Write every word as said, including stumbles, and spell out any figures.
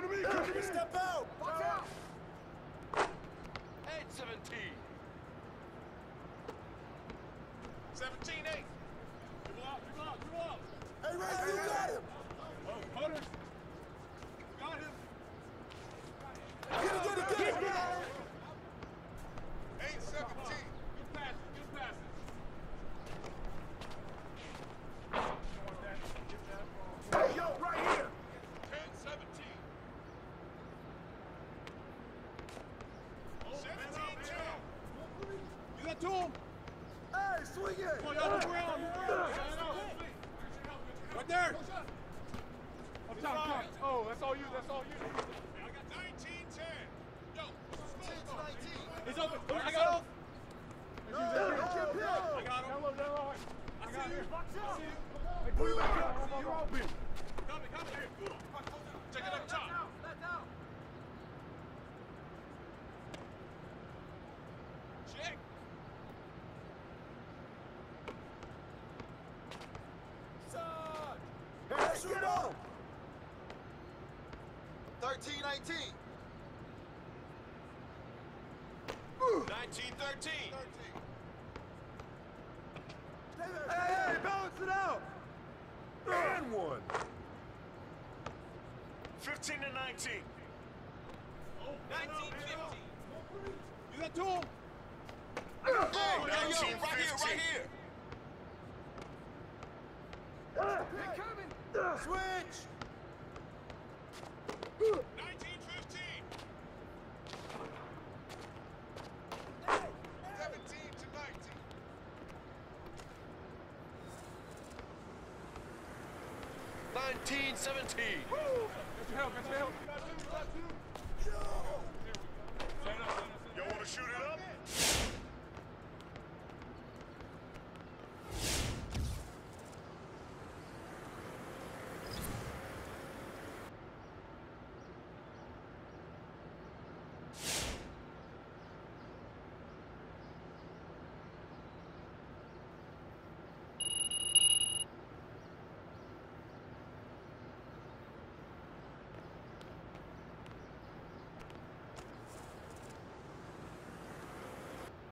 Enemy! Enemy! Step out! Watch out! eight seventeen. seventeen eight. Dribble out, dribble out, dribble out. Hey, Ray, you got him! Oh, Hunters. Got him. Get it, get it, get it! eight seventeen. Good passes, good passes. Hey, yo, right here! ten seventeen. seventeen ten. You got to him. Hey, swing it! Come on, y'all move around, move around. Right there. Up top, top. Oh, that's all you, that's all you. I got nineteen ten. Yo, he's open. I got him. No, no, no. I got him. Down low, down low. I got him. Watch out! Hey, pull you back up. You're open. Coming, coming here. Take it up top. That's out. Check. Side! Hey, shoot on! thirteen nineteen. nineteen thirteen. Hey, hey, balance it out! And one. fifteen to nineteen. nineteen fifteen. You got to him. Hey, Oh, yo, yo, nineteen right here, right fifteen. here! They're coming. Switch! nineteen fifteen. seventeen to nineteen. nineteen seventeen. Get your help, get your help. You want to shoot it